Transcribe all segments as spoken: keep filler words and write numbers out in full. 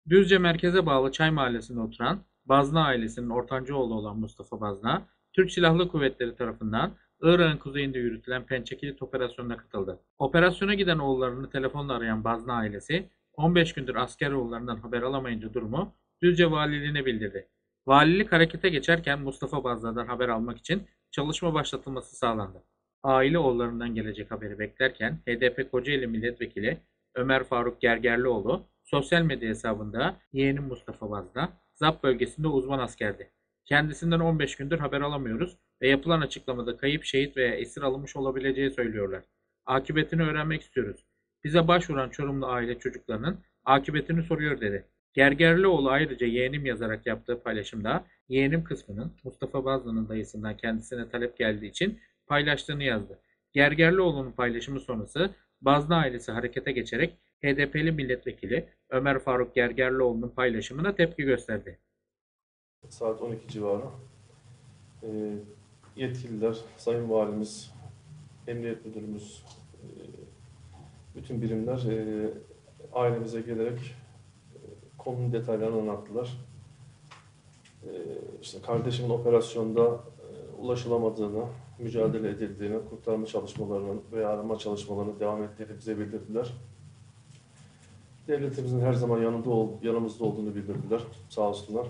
Düzce merkeze bağlı Çay Mahallesi'nde oturan Bazna ailesinin ortanca oğlu olan Mustafa Bazna, Türk Silahlı Kuvvetleri tarafından Irak'ın kuzeyinde yürütülen Pençekilit operasyonuna katıldı. Operasyona giden oğullarını telefonla arayan Bazna ailesi, on beş gündür asker oğullarından haber alamayınca durumu Düzce Valiliğine bildirdi. Valilik harekete geçerken Mustafa Bazna'dan haber almak için çalışma başlatılması sağlandı. Aile oğullarından gelecek haberi beklerken H D P Kocaeli Milletvekili Ömer Faruk Gergerlioğlu sosyal medya hesabında yeğenim Mustafa Vazda, Zap bölgesinde uzman askerdi. Kendisinden on beş gündür haber alamıyoruz ve yapılan açıklamada kayıp, şehit veya esir alınmış olabileceği söylüyorlar. Akıbetini öğrenmek istiyoruz. Bize başvuran Çorumlu aile çocuklarının akıbetini soruyor dedi. Gergerlioğlu ayrıca yeğenim yazarak yaptığı paylaşımda yeğenim kısmının Mustafa Vazlı'nın dayısından kendisine talep geldiği için paylaştığını yazdı. Gergerlioğlu'nun paylaşımı sonrası Bazlı ailesi harekete geçerek H D P'li milletvekili Ömer Faruk Gergerlioğlu'nun paylaşımına tepki gösterdi. Saat on iki civarı e, yetkililer, Sayın Valimiz, Emniyet Müdürümüz, e, bütün birimler e, ailemize gelerek e, konunun detaylarını anlattılar. E, işte kardeşimin operasyonda e, ulaşılamadığını, mücadele edildiğini, kurtarma çalışmalarının veya arama çalışmalarının devam ettiğini bize bildirdiler. Devletimizin her zaman yanında ol, yanımızda olduğunu bildirdiler. Sağ olsunlar.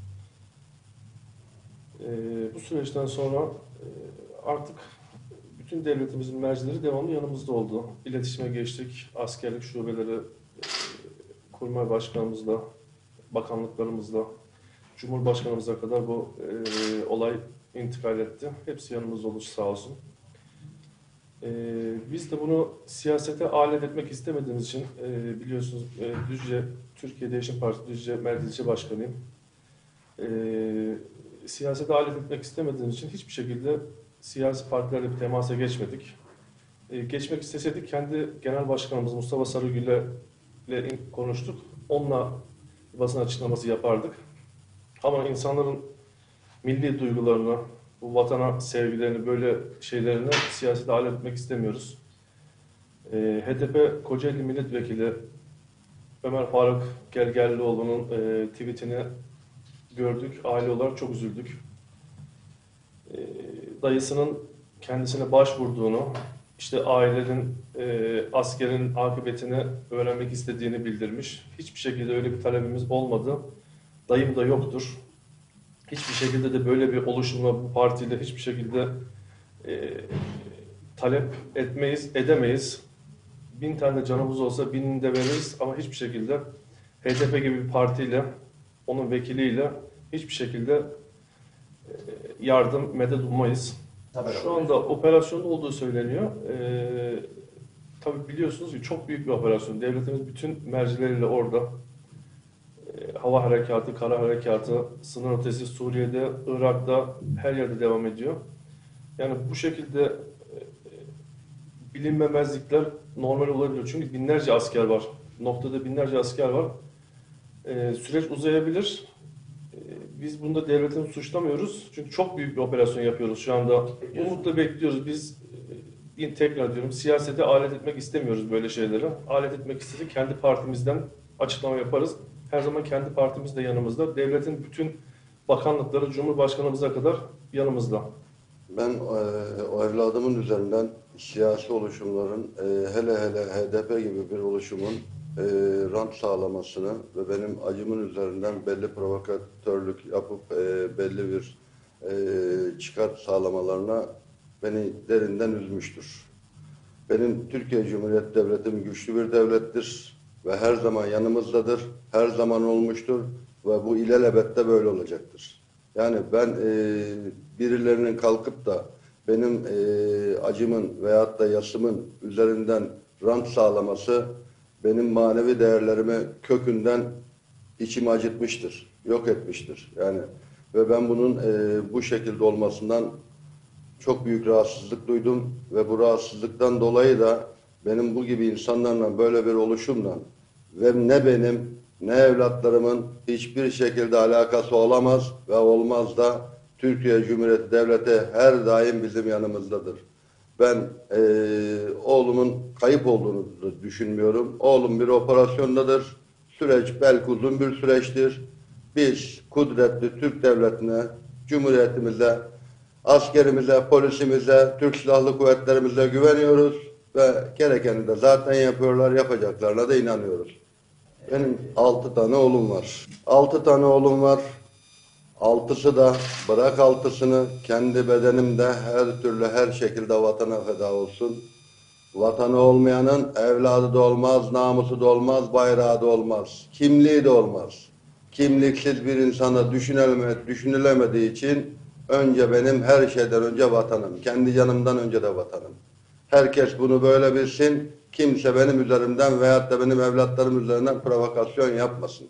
E, bu süreçten sonra e, artık bütün devletimizin mercileri devamlı yanımızda oldu. İletişime geçtik. Askerlik şubeleri, e, kurmay başkanımızla, bakanlıklarımızla, Cumhurbaşkanımıza kadar bu e, olay intikal etti. Hepsi yanımızda oldu sağ olsun. E, biz de bunu siyasete alet etmek istemediğimiz için e, biliyorsunuz e, Düzce, Türkiye Değişim Partisi Düzce Merkez İlçe Başkanıyım. E, siyasete alet etmek istemediğimiz için hiçbir şekilde siyasi partilerle bir temasa geçmedik. E, geçmek isteseydik kendi genel başkanımız Mustafa Sarıgül'le konuştuk. Onunla basın açıklaması yapardık. Ama insanların milli duygularını, bu vatana sevgilerini, böyle şeylerini siyasete alet etmek istemiyoruz. E, H D P Kocaeli Milletvekili Ömer Faruk Gergerlioğlu'nun e, tweetini gördük. Aile olarak çok üzüldük. E, dayısının kendisine başvurduğunu, işte ailenin, e, askerin akıbetini öğrenmek istediğini bildirmiş. Hiçbir şekilde öyle bir talebimiz olmadı. Dayım da yoktur. Hiçbir şekilde de böyle bir oluşumla, bu partiyle hiçbir şekilde e, talep etmeyiz, edemeyiz. Bin tane canımız olsa binini de veririz ama hiçbir şekilde H D P gibi bir partiyle, onun vekiliyle hiçbir şekilde e, yardım, medet ummayız. Şu anda operasyonda olduğu söyleniyor. Ee, tabii biliyorsunuz ki çok büyük bir operasyon. Devletimiz bütün mercileriyle orada. Ee, hava harekatı, kara harekatı, sınır ötesi Suriye'de, Irak'ta her yerde devam ediyor. Yani bu şekilde e, bilinmemezlikler normal olabilir. Çünkü binlerce asker var. Noktada binlerce asker var. Ee, süreç uzayabilir. Ee, Biz bunda devletini suçlamıyoruz. Çünkü çok büyük bir operasyon yapıyoruz şu anda. Umutla bekliyoruz. Biz e, tekrar diyorum siyasete alet etmek istemiyoruz böyle şeyleri. Alet etmek istedik kendi partimizden açıklama yaparız. Her zaman kendi partimiz de yanımızda. Devletin bütün bakanlıkları Cumhurbaşkanımıza kadar yanımızda. Ben e, o evladımın üzerinden siyasi oluşumların e, hele hele H D P gibi bir oluşumun e, rant sağlamasını ve benim acımın üzerinden belli provokatörlük yapıp e, belli bir e, çıkar sağlamalarına beni derinden üzmüştür. Benim Türkiye Cumhuriyeti Devletim güçlü bir devlettir ve her zaman yanımızdadır, her zaman olmuştur ve bu ilelebette böyle olacaktır. Yani ben e, birilerinin kalkıp da benim e, acımın veyahut da yasımın üzerinden rant sağlaması benim manevi değerlerimi kökünden içimi acıtmıştır, yok etmiştir. Yani ve ben bunun e, bu şekilde olmasından çok büyük rahatsızlık duydum ve bu rahatsızlıktan dolayı da benim bu gibi insanlarla böyle bir oluşumla ve ne benim ne evlatlarımın hiçbir şekilde alakası olamaz ve olmaz da Türkiye Cumhuriyeti Devleti her daim bizim yanımızdadır. Ben e, oğlumun kayıp olduğunu düşünmüyorum. Oğlum bir operasyondadır. Süreç belki uzun bir süreçtir. Biz kudretli Türk Devleti'ne, Cumhuriyetimize, askerimize, polisimize, Türk Silahlı Kuvvetlerimize güveniyoruz ve gerekeni de zaten yapıyorlar, yapacaklarına da inanıyoruz. Benim altı tane oğlum var. Altı tane oğlum var. Altısı da, bırak altısını, kendi bedenimde her türlü her şekilde vatana feda olsun. Vatanı olmayanın evladı da olmaz, namusu da olmaz, bayrağı da olmaz, kimliği de olmaz. Kimliksiz bir insana düşünülme, düşünülemediği için önce benim her şeyden önce vatanım, kendi canımdan önce de vatanım. Herkes bunu böyle bilsin, kimse benim üzerimden veyahut da benim evlatlarım üzerinden provokasyon yapmasın.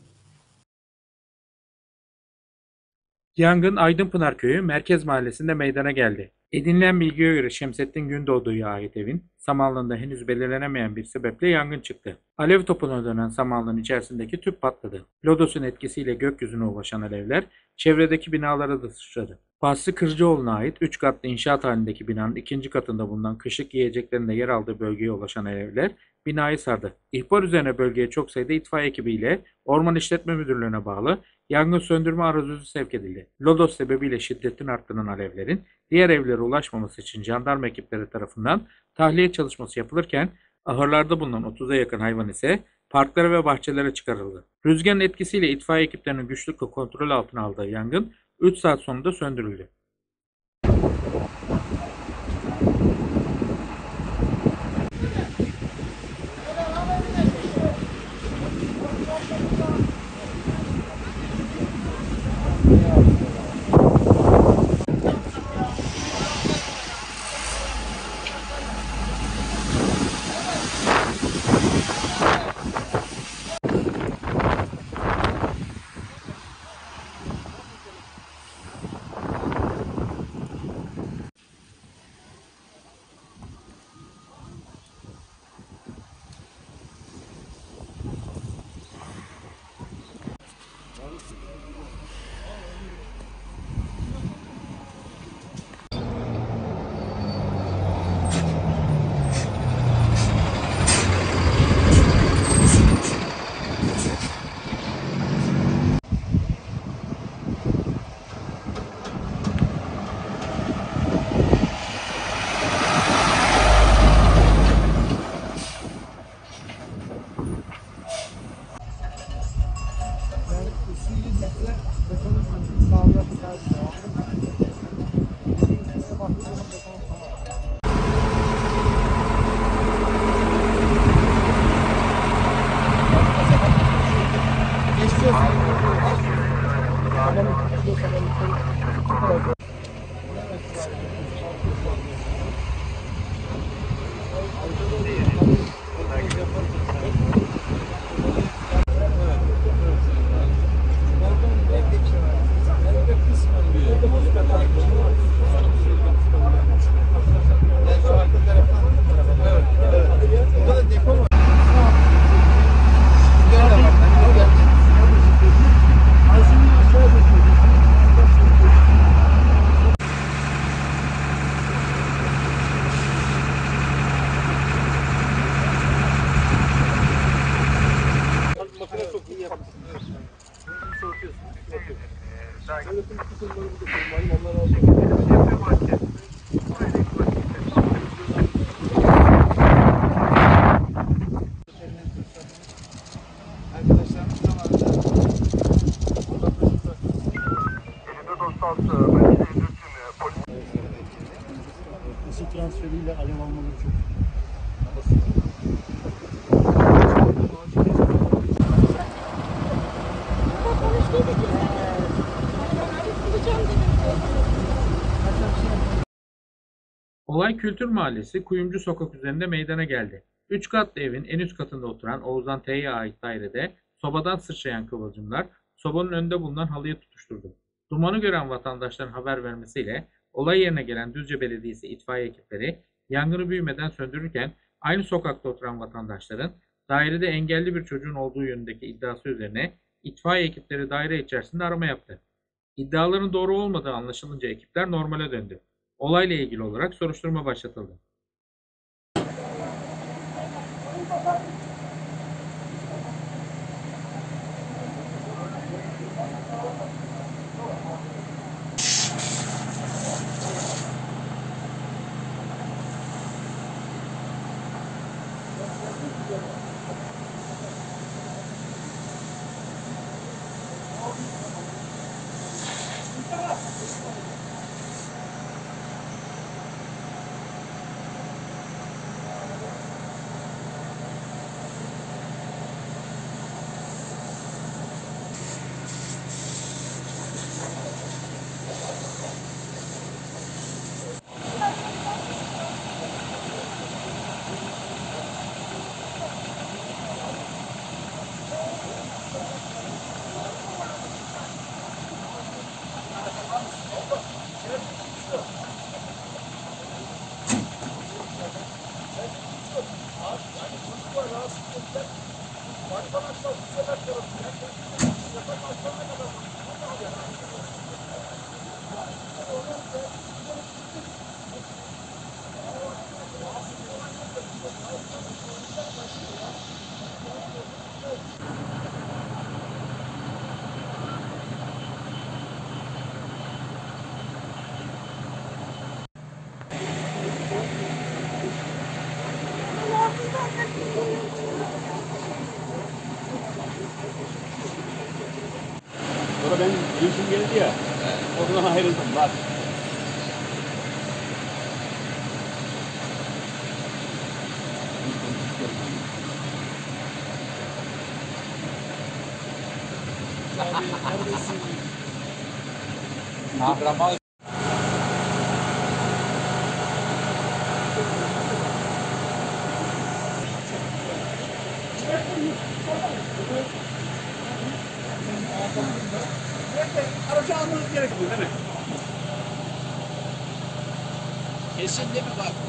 Yangın Aydınpınar Köyü Merkez Mahallesi'nde meydana geldi. Edinilen bilgiye göre Şemsettin Gündoğdu'ya ait evin samanlığında henüz belirlenemeyen bir sebeple yangın çıktı. Alev topuna dönen samanlığın içerisindeki tüp patladı. Lodosun etkisiyle gökyüzüne ulaşan alevler çevredeki binalara da sıçradı. Basri Kırcıoğlu'na ait üç katlı inşaat halindeki binanın ikinci katında bulunan kışlık yiyeceklerin de yer aldığı bölgeye ulaşan alevler binayı sardı. İhbar üzerine bölgeye çok sayıda itfaiye ekibiyle Orman İşletme Müdürlüğü'ne bağlı yangın söndürme aracı sevk edildi. Lodos sebebiyle şiddetin arttıran alevlerin diğer evlere ulaşmaması için jandarma ekipleri tarafından tahliye çalışması yapılırken ahırlarda bulunan otuza yakın hayvan ise parklara ve bahçelere çıkarıldı. Rüzgarın etkisiyle itfaiye ekiplerinin güçlükle kontrol altına aldığı yangın üç saat sonunda söndürüldü. Isı transferiyle alev almaları çok. Olay Kültür Mahallesi Kuyumcu Sokak üzerinde meydana geldi. Üç katlı evin en üst katında oturan Oğuzhan T'ye ait dairede sobadan sıçrayan kıvılcımlar sobanın önünde bulunan halıya tutuşturdu. Dumanı gören vatandaşların haber vermesiyle olay yerine gelen Düzce Belediyesi itfaiye ekipleri yangını büyümeden söndürürken aynı sokakta oturan vatandaşların dairede engelli bir çocuğun olduğu yönündeki iddiası üzerine itfaiye ekipleri daire içerisinde arama yaptı. İddiaların doğru olmadığı anlaşılınca ekipler normale döndü. Olayla ilgili olarak soruşturma başlatıldı. Sonra ben yüzüm geldi ya. Oradan ayrıldım. Bak. Kahraman. Aracı almanız gerekiyor değil mi? Kesin değil mi bak?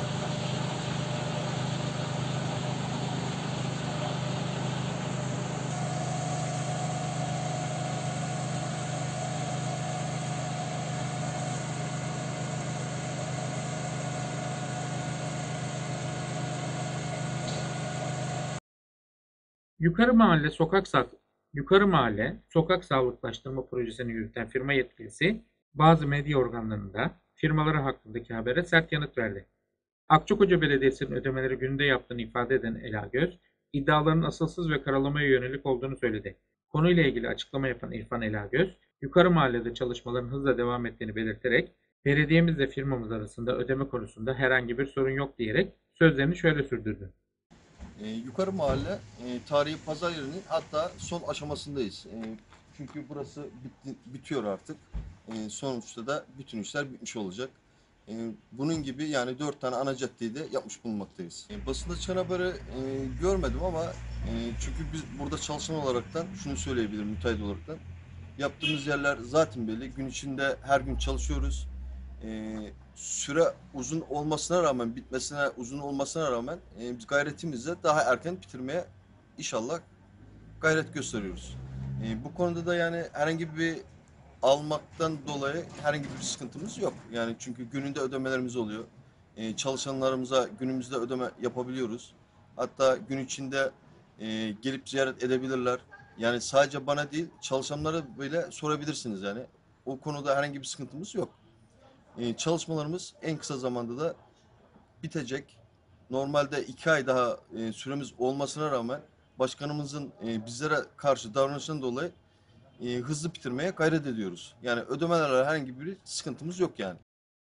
Yukarı Mahalle Sokak Sağ Yukarı Mahalle Sokak Sağlıklaştırma Projesi'ni yürüten firma yetkilisi bazı medya organlarında firmaları hakkındaki habere sert yanıt verdi. Akçakoca Belediyesi'nin ödemeleri gününde yaptığını ifade eden Ela Göz, iddiaların asılsız ve karalamaya yönelik olduğunu söyledi. Konuyla ilgili açıklama yapan İrfan Ela Göz, Yukarı Mahallede çalışmaların hızla devam ettiğini belirterek, belediyemizle firmamız arasında ödeme konusunda herhangi bir sorun yok diyerek sözlerini şöyle sürdürdü. E, yukarı mahalle e, tarihi pazar yerinin hatta son aşamasındayız. E, çünkü burası bitti, bitiyor artık. E, sonuçta da bütün işler bitmiş olacak. E, bunun gibi yani dört tane ana caddeyi de yapmış bulunmaktayız. E, basında çıkan haberi e, görmedim ama e, çünkü biz burada çalışan olaraktan şunu söyleyebilirim müteahhit olaraktan. Yaptığımız yerler zaten belli. Gün içinde her gün çalışıyoruz. Ee, süre uzun olmasına rağmen, bitmesine uzun olmasına rağmen e, biz gayretimizle daha erken bitirmeye inşallah gayret gösteriyoruz. E, bu konuda da yani herhangi bir almaktan dolayı herhangi bir sıkıntımız yok. Yani çünkü gününde ödemelerimiz oluyor. E, çalışanlarımıza günümüzde ödeme yapabiliyoruz. Hatta gün içinde e, gelip ziyaret edebilirler. Yani sadece bana değil, çalışanlara bile sorabilirsiniz yani. O konuda herhangi bir sıkıntımız yok. E, çalışmalarımız en kısa zamanda da bitecek. Normalde iki ay daha e, süremiz olmasına rağmen başkanımızın e, bizlere karşı davranışından dolayı e, hızlı bitirmeye gayret ediyoruz. Yani ödemelerle herhangi bir sıkıntımız yok yani.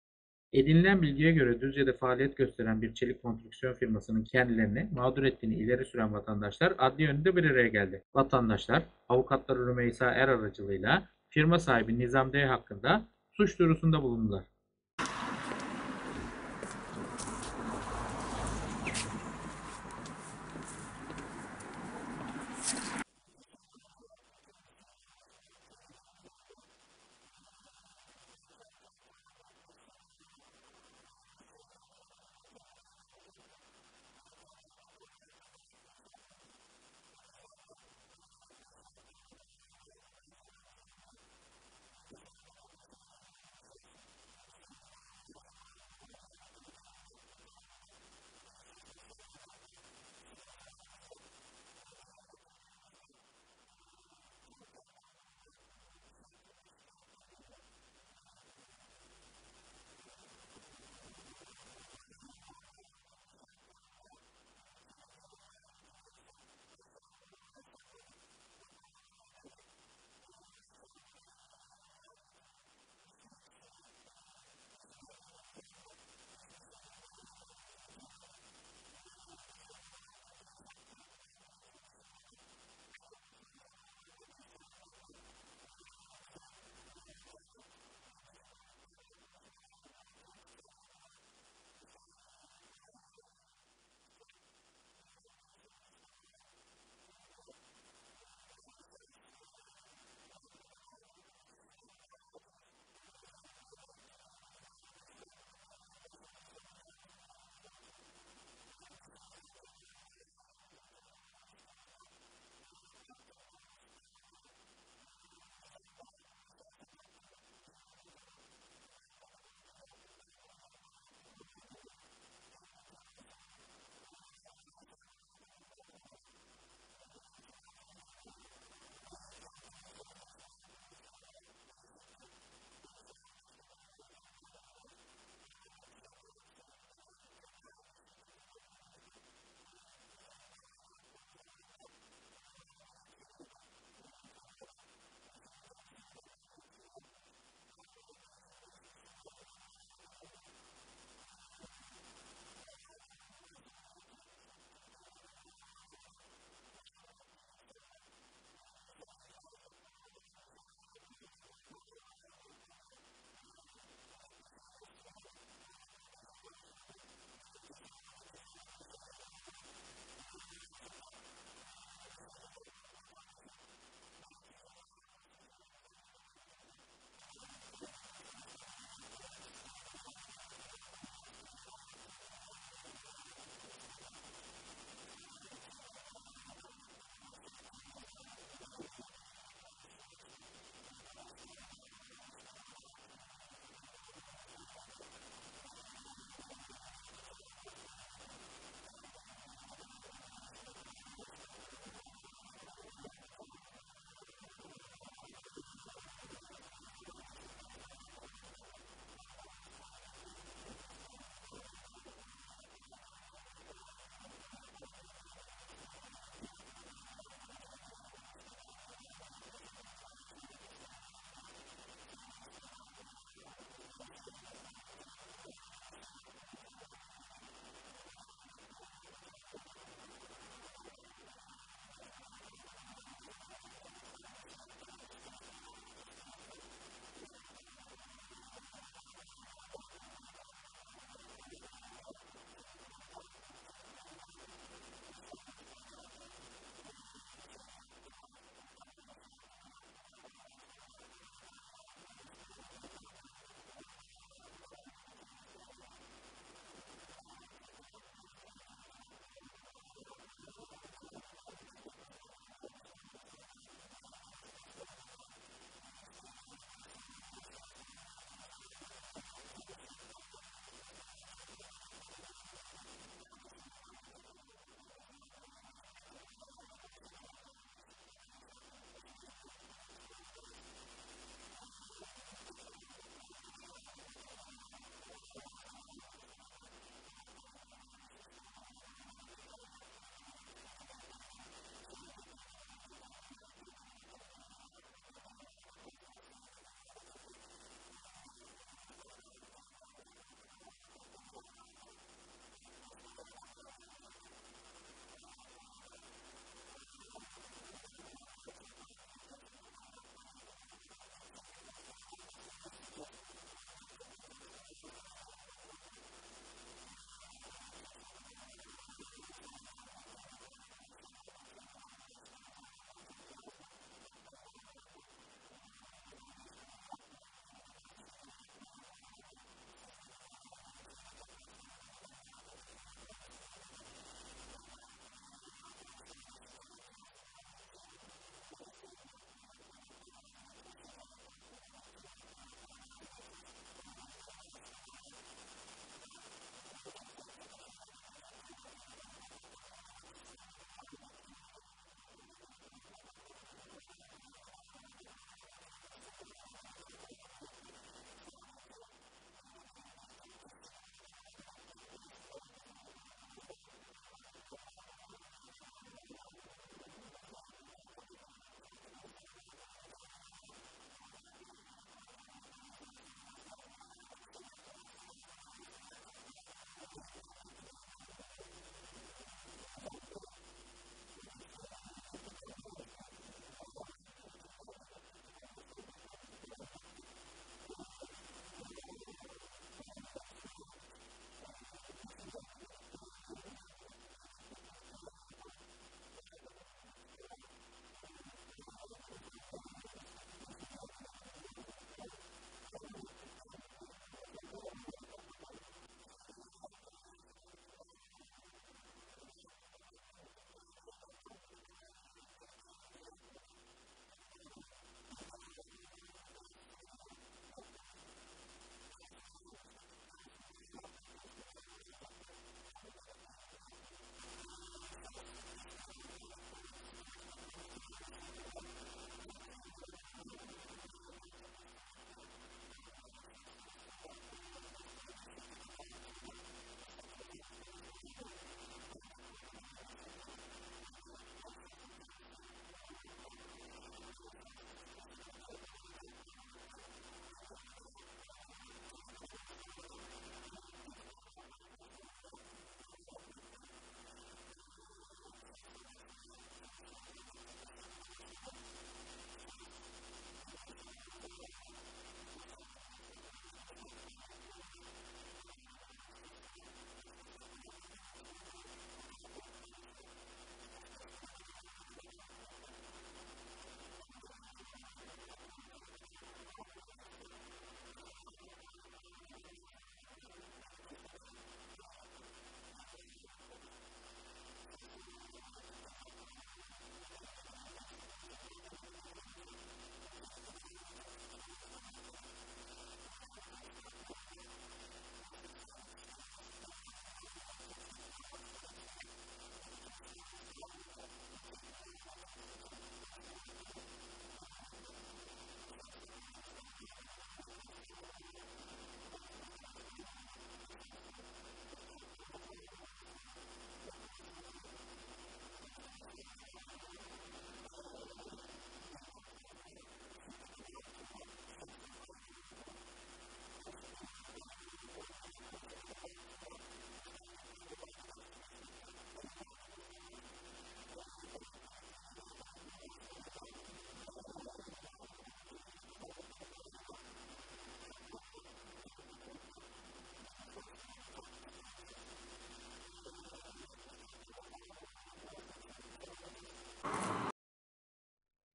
Edinilen bilgiye göre Düzce'de faaliyet gösteren bir çelik konstrüksiyon firmasının kendilerini mağdur ettiğini ileri süren vatandaşlar adliye önünde bir araya geldi. Vatandaşlar, avukatları Rümeysa Er aracılığıyla firma sahibi Nizam D hakkında suç duyurusunda bulundular.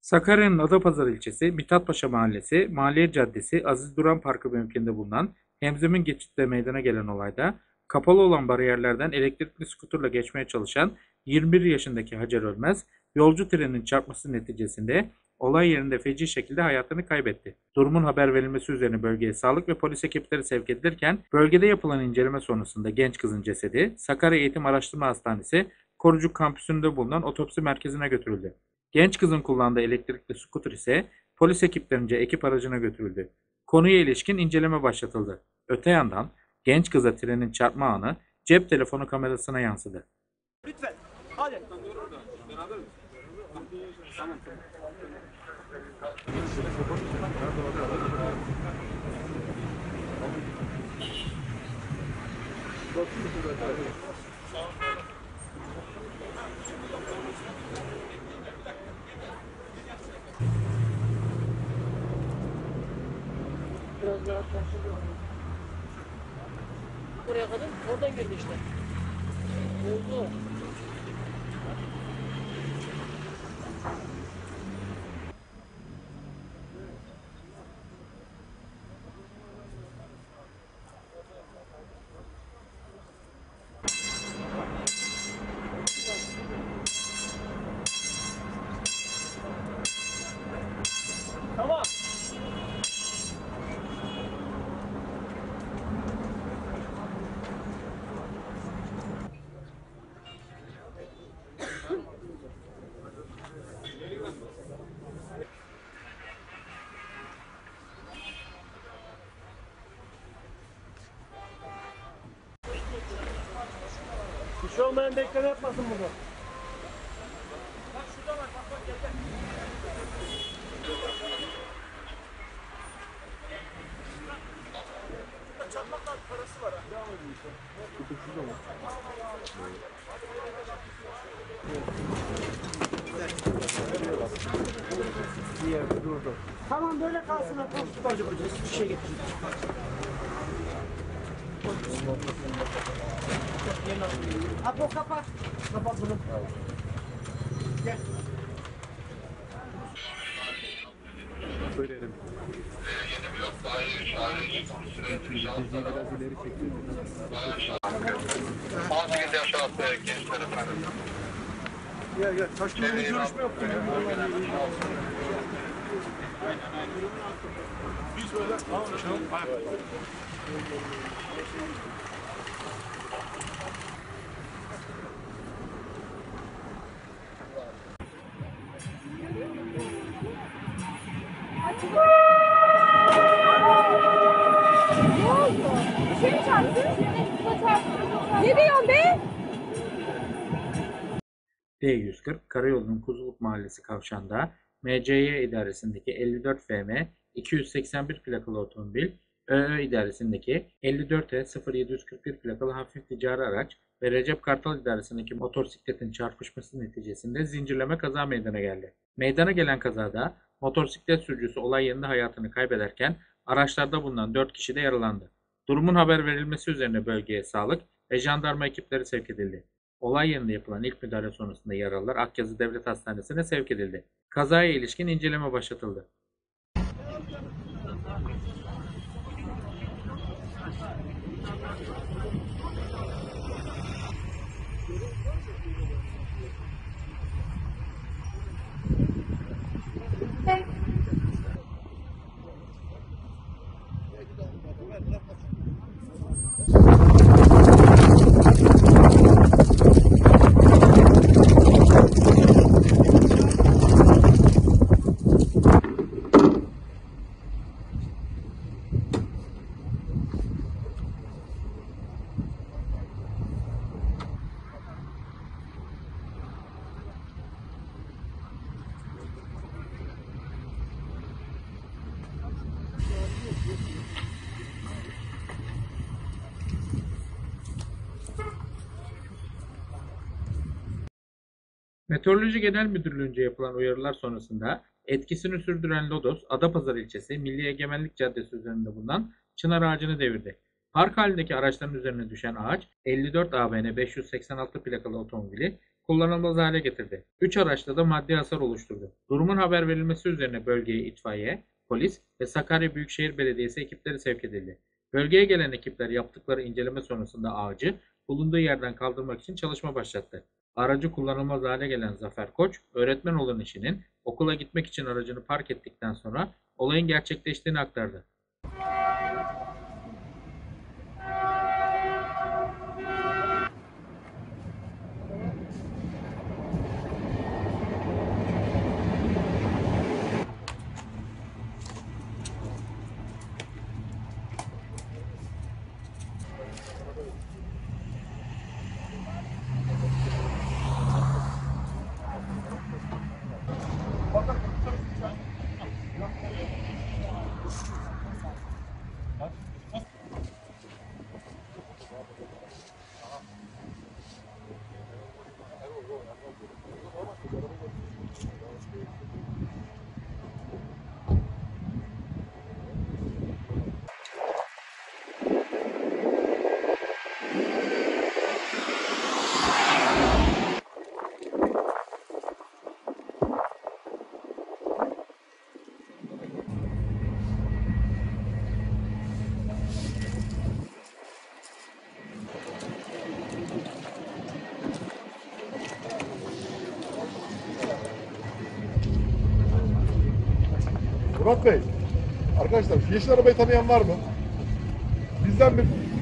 Sakarya'nın Adapazarı ilçesi, Mithatpaşa Mahallesi, Maliye Caddesi, Aziz Duran Parkı mevkiinde bulunan Hemzemin geçitte meydana gelen olayda kapalı olan bariyerlerden elektrikli skuterla geçmeye çalışan yirmi bir yaşındaki Hacer Ölmez, yolcu treninin çarpması neticesinde olay yerinde feci şekilde hayatını kaybetti. Durumun haber verilmesi üzerine bölgeye sağlık ve polis ekipleri sevk edilirken bölgede yapılan inceleme sonrasında genç kızın cesedi Sakarya Eğitim Araştırma Hastanesi Korucuk kampüsünde bulunan otopsi merkezine götürüldü. Genç kızın kullandığı elektrikli skuter ise polis ekiplerince ekip aracına götürüldü. Konuya ilişkin inceleme başlatıldı. Öte yandan genç kıza trenin çarpma anı cep telefonu kamerasına yansıdı. Lütfen. Hadi. Biraz daha taşıdı. Buraya kadar oradan girdi işte. Oldu. Tamam. Bir şey olmayan bekleme yapmasın bunu. Bak şurada var, bak bak gel gel. Burada çakmaklar parası var ha. Devam edin işte. Şurada mı? Bir yerde durdu. Tamam böyle kalsın. Tutacak hocam. Bir şey getirin. Apo kapat. Kapat bunu. Gel. Söyleyelim. on sekiz yaş altı gençler efendim. Gel gel. Taşkın'la bir görüşme yaptım. Biz böyle tamam. Ne diyorsun be? D yüz kırk Karayolu'nun Kuzuluk Mahallesi kavşağında M C Y idaresindeki elli dört F M iki yüz seksen bir plakalı otomobil, ÖÖ idaresindeki elli dört E sıfır yedi yüz kırk bir plakalı hafif ticari araç ve Recep Kartal idaresindeki motosikletin çarpışması neticesinde zincirleme kaza meydana geldi. Meydana gelen kazada motosiklet sürücüsü olay yerinde hayatını kaybederken araçlarda bulunan dört kişi de yaralandı. Durumun haber verilmesi üzerine bölgeye sağlık ve jandarma ekipleri sevk edildi. Olay yerinde yapılan ilk müdahale sonrasında yaralılar Akyazı Devlet Hastanesi'ne sevk edildi. Kazaya ilişkin inceleme başlatıldı. Meteoroloji Genel Müdürlüğü'nce yapılan uyarılar sonrasında etkisini sürdüren lodos, Adapazarı ilçesi Milli Egemenlik Caddesi üzerinde bulunan çınar ağacını devirdi. Park halindeki araçların üzerine düşen ağaç elli dört A B N beş yüz seksen altı plakalı otomobili kullanılmaz hale getirdi. üç araçta da maddi hasar oluşturdu. Durumun haber verilmesi üzerine bölgeye itfaiye, polis ve Sakarya Büyükşehir Belediyesi ekipleri sevk edildi. Bölgeye gelen ekipler yaptıkları inceleme sonrasında ağacı bulunduğu yerden kaldırmak için çalışma başlattı. Aracı kullanılmaz hale gelen Zafer Koç, öğretmen olan eşinin okula gitmek için aracını park ettikten sonra olayın gerçekleştiğini aktardı. Murat Bey, arkadaşlar şu yeşil arabayı tanıyan var mı? Bizden bir...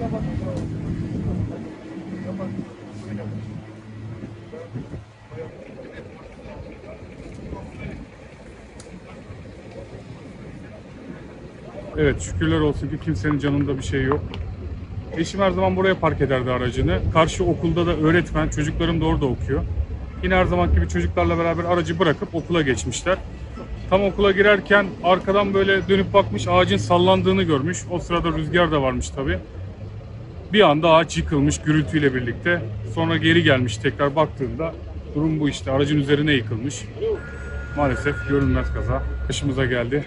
Evet, şükürler olsun ki kimsenin canında bir şey yok. Eşim her zaman buraya park ederdi aracını. Karşı okulda da öğretmen, çocuklarım da orada okuyor. Yine her zaman gibi çocuklarla beraber aracı bırakıp okula geçmişler. Tam okula girerken arkadan böyle dönüp bakmış, ağacın sallandığını görmüş. O sırada rüzgar da varmış tabii. Bir anda ağaç yıkılmış gürültüyle birlikte. Sonra geri gelmiş, tekrar baktığında durum bu işte. Aracın üzerine yıkılmış. Maalesef görünmez kaza başımıza geldi.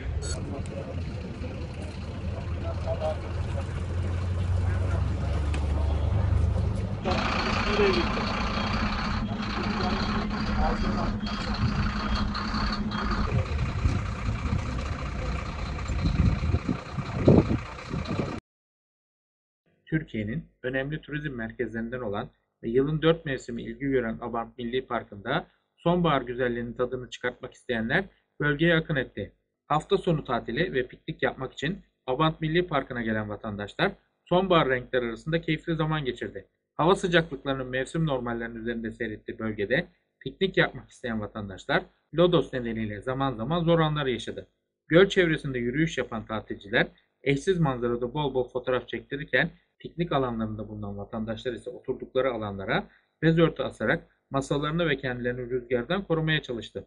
Türkiye'nin önemli turizm merkezlerinden olan ve yılın dört mevsimi ilgi gören Abant Milli Parkı'nda sonbahar güzelliğinin tadını çıkartmak isteyenler bölgeye akın etti. Hafta sonu tatili ve piknik yapmak için Abant Milli Parkı'na gelen vatandaşlar sonbahar renkleri arasında keyifli zaman geçirdi. Hava sıcaklıklarının mevsim normallerinin üzerinde seyrettiği bölgede piknik yapmak isteyen vatandaşlar lodos nedeniyle zaman zaman zor anlar yaşadı. Göl çevresinde yürüyüş yapan tatilciler eşsiz manzarada bol bol fotoğraf çektirirken piknik alanlarında bulunan vatandaşlar ise oturdukları alanlara bez örtü asarak masalarını ve kendilerini rüzgardan korumaya çalıştı.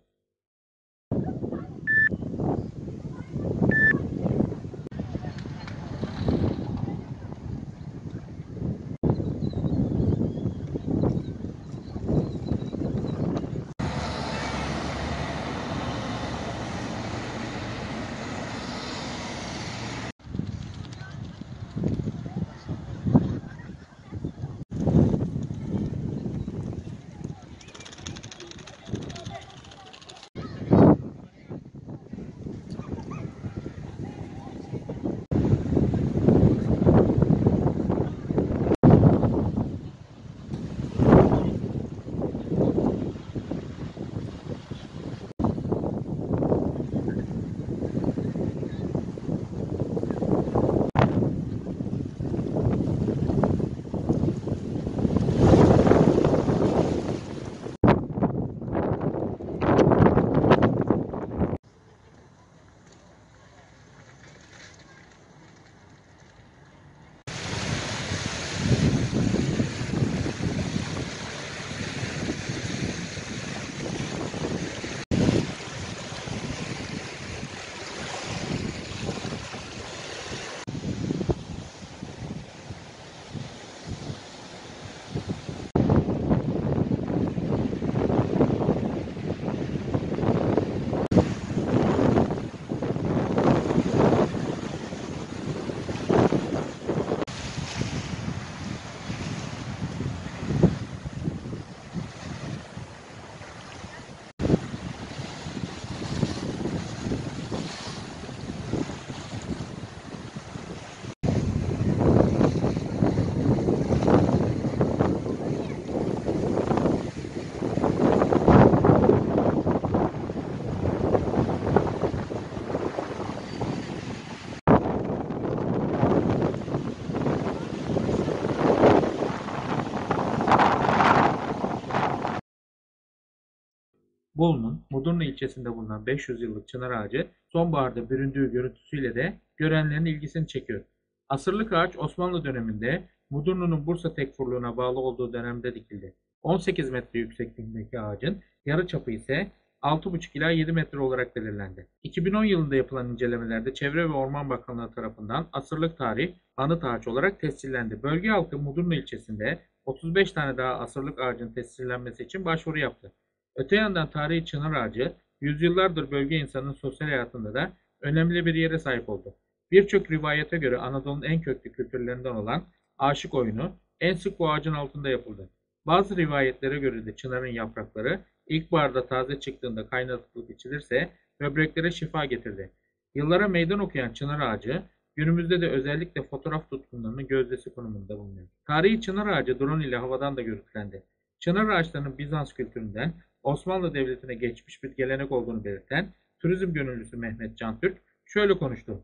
Bolu'nun Mudurnu ilçesinde bulunan beş yüz yıllık çınar ağacı sonbaharda büründüğü görüntüsüyle de görenlerin ilgisini çekiyor. Asırlık ağaç Osmanlı döneminde Mudurnu'nun Bursa Tekfurluğu'na bağlı olduğu dönemde dikildi. on sekiz metre yüksekliğindeki ağacın yarıçapı ise altı buçuk ila yedi metre olarak belirlendi. iki bin on yılında yapılan incelemelerde Çevre ve Orman Bakanlığı tarafından asırlık tarih anıt ağaç olarak tescillendi. Bölge halkı Mudurnu ilçesinde otuz beş tane daha asırlık ağacın tescillenmesi için başvuru yaptı. Öte yandan tarihi çınar ağacı yüzyıllardır bölge insanının sosyal hayatında da önemli bir yere sahip oldu. Birçok rivayete göre Anadolu'nun en köklü kültürlerinden olan aşık oyunu en sık bu ağacın altında yapıldı. Bazı rivayetlere göre de çınarın yaprakları ilkbaharda taze çıktığında kaynatılıp içilirse böbreklere şifa getirdi. Yıllara meydan okuyan çınar ağacı günümüzde de özellikle fotoğraf tutkunlarının gözdesi konumunda bulunuyor. Tarihi çınar ağacı drone ile havadan da görüntülendi. Çınar ağaçlarının Bizans kültüründen Osmanlı Devleti'ne geçmiş bir gelenek olduğunu belirten turizm gönüllüsü Mehmet Can Türk şöyle konuştu.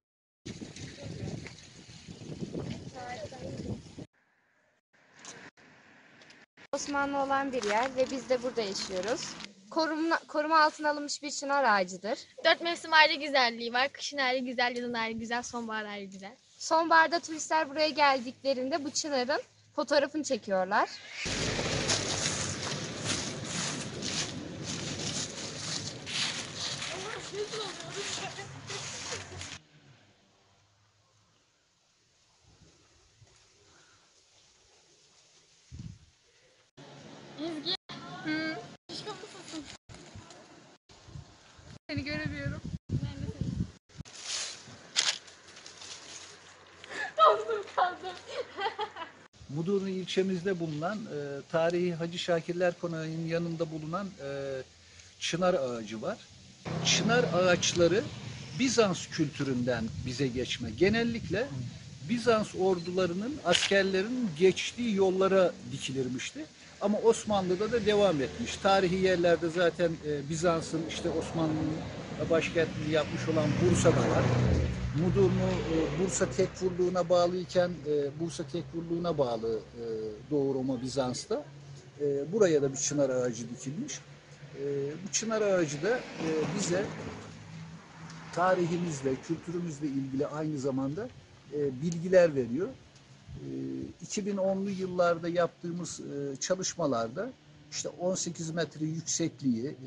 Osmanlı olan bir yer ve biz de burada yaşıyoruz. Koruma, koruma altına alınmış bir çınar ağacıdır. Dört mevsim ayrı güzelliği var. Kışın ayrı güzel, yazın ayrı güzel, sonbahar ayrı güzel. Sonbaharda turistler buraya geldiklerinde bu çınarın fotoğrafını çekiyorlar. Ezgi. Hı. Şişko musun? Seni göremiyorum. Ben de seni. Kaldım kaldım. Mudurnu ilçemizde bulunan e, tarihi Hacı Şakirler Konağı'nın yanında bulunan e, çınar ağacı var. Çınar ağaçları Bizans kültüründen bize geçme. Genellikle Bizans ordularının, askerlerinin geçtiği yollara dikilirmişti. Ama Osmanlı'da da devam etmiş. Tarihi yerlerde zaten e, Bizans'ın işte Osmanlı'nın başkentini yapmış olan Bursa'da var. Mudurnu e, Bursa Tekfurluğu'na bağlıyken e, Bursa Tekfurluğu'na bağlı e, Doğu Roma Bizans'ta. E, buraya da bir çınar ağacı dikilmiş. E, bu çınar ağacı da e, bize tarihimizle, kültürümüzle ilgili aynı zamanda e, bilgiler veriyor. E, iki bin onlu yıllarda yaptığımız e, çalışmalarda işte on sekiz metre yüksekliği, e,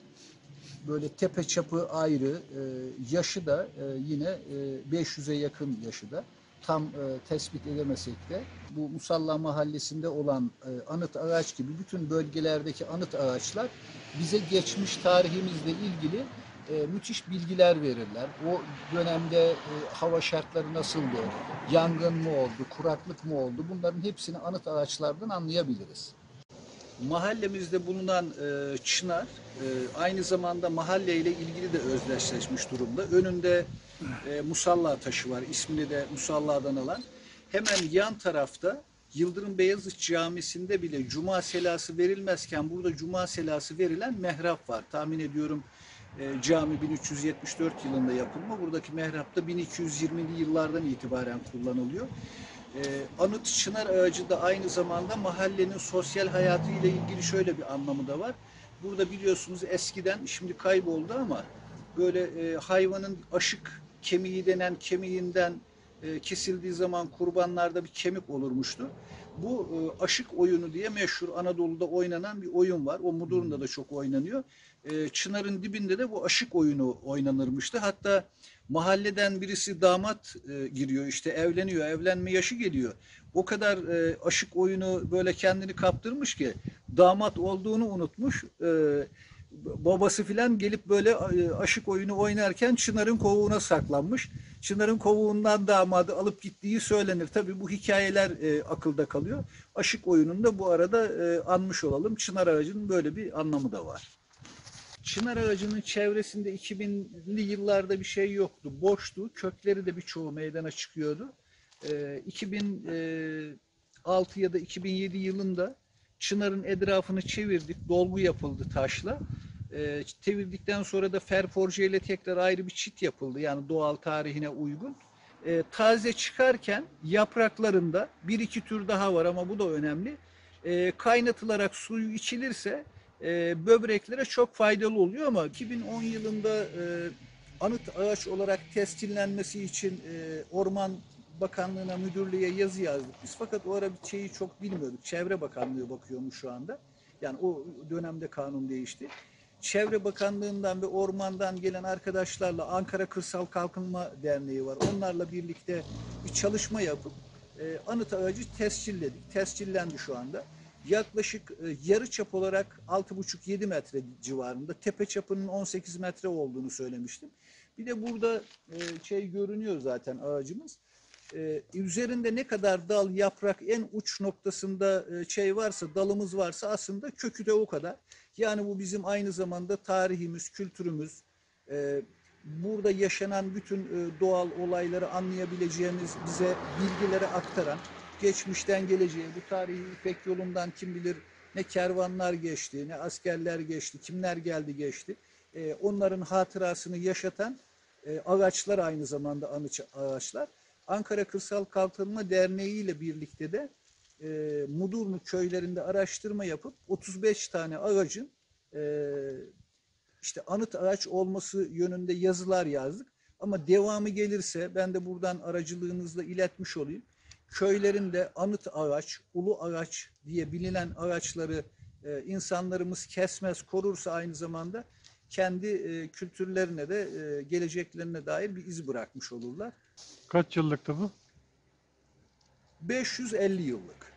böyle tepe çapı ayrı, e, yaşı da e, yine e, beş yüze yakın yaşı da tam e, tespit edemesek de bu Musalla Mahallesi'nde olan e, anıt ağaç gibi bütün bölgelerdeki anıt ağaçlar bize geçmiş tarihimizle ilgili e, müthiş bilgiler verirler. O dönemde e, hava şartları nasıldı, yangın mı oldu, kuraklık mı oldu, bunların hepsini anıt ağaçlardan anlayabiliriz. Mahallemizde bulunan e, çınar e, aynı zamanda mahalle ile ilgili de özdeşleşmiş durumda. Önünde e, musalla taşı var, ismini de Musalla'dan alan. Hemen yan tarafta Yıldırım Beyazıt Camisi'nde bile cuma selası verilmezken burada cuma selası verilen mehrap var. Tahmin ediyorum e, cami bin üç yüz yetmiş dört yılında yapılma. Buradaki mehrap da bin iki yüz yirmili yıllardan itibaren kullanılıyor. Ee, anıt çınar ağacı da aynı zamanda mahallenin sosyal hayatı ile ilgili şöyle bir anlamı da var. Burada biliyorsunuz eskiden, şimdi kayboldu ama böyle e, hayvanın aşık kemiği denen kemiğinden e, kesildiği zaman kurbanlarda bir kemik olurmuştu. Bu e, aşık oyunu diye meşhur Anadolu'da oynanan bir oyun var. O Mudurnu'da da çok oynanıyor. E, Çınar'ın dibinde de bu aşık oyunu oynanırmıştı. Hatta mahalleden birisi damat e, giriyor, işte evleniyor, evlenme yaşı geliyor. O kadar e, aşık oyunu böyle kendini kaptırmış ki damat olduğunu unutmuş. E, babası filan gelip böyle e, aşık oyunu oynarken Çınar'ın kovuğuna saklanmış. Çınar'ın kovuğundan damadı alıp gittiği söylenir. Tabii bu hikayeler e, akılda kalıyor. Aşık oyununda bu arada e, anmış olalım. Çınar ağacının böyle bir anlamı da var. Çınar ağacının çevresinde iki binli yıllarda bir şey yoktu. Boştu. Kökleri de birçoğu meydana çıkıyordu. E, iki bin altı ya da iki bin yedi yılında Çınar'ın etrafını çevirdik. Dolgu yapıldı taşla. E, çevirdikten sonra da ferforje ile tekrar ayrı bir çit yapıldı. Yani doğal tarihine uygun. E, taze çıkarken yapraklarında bir iki tür daha var ama bu da önemli. E, kaynatılarak suyu içilirse e, böbreklere çok faydalı oluyor ama iki bin on yılında e, anıt ağaç olarak tescillenmesi için e, Orman Bakanlığı'na, müdürlüğe yazı yazdık biz. Fakat o ara bir şeyi çok bilmiyorduk. Çevre Bakanlığı bakıyormuş şu anda. Yani o dönemde kanun değişti. Çevre Bakanlığı'ndan ve ormandan gelen arkadaşlarla Ankara Kırsal Kalkınma Derneği var. Onlarla birlikte bir çalışma yapıp e, anıt ağacı tescilledik. Tescillendi şu anda. Yaklaşık e, yarı çap olarak altı buçuk yedi metre civarında. Tepe çapının on sekiz metre olduğunu söylemiştim. Bir de burada e, şey görünüyor zaten ağacımız. Ee, üzerinde ne kadar dal, yaprak, en uç noktasında e, şey varsa, dalımız varsa aslında kökü de o kadar. Yani bu bizim aynı zamanda tarihimiz, kültürümüz, e, burada yaşanan bütün e, doğal olayları anlayabileceğimiz, bize bilgileri aktaran, geçmişten geleceğe, bu tarihi İpek yolundan kim bilir ne kervanlar geçti, ne askerler geçti, kimler geldi geçti. E, onların hatırasını yaşatan e, ağaçlar, aynı zamanda anı ağaçlar. Ankara Kırsal Kalkınma Derneği ile birlikte de e, Mudurnu köylerinde araştırma yapıp otuz beş tane ağacın e, işte anıt ağaç olması yönünde yazılar yazdık. Ama devamı gelirse ben de buradan aracılığınızla iletmiş olayım. Köylerinde anıt ağaç, ulu ağaç diye bilinen ağaçları e, insanlarımız kesmez, korursa aynı zamanda kendi e, kültürlerine de e, geleceklerine dair bir iz bırakmış olurlar. Kaç yıllıktı bu? beş yüz elli yıllık.